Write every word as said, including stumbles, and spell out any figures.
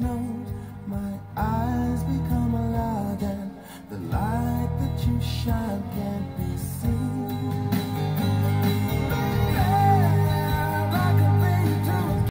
knows my eyes become alive, and the light that you shine can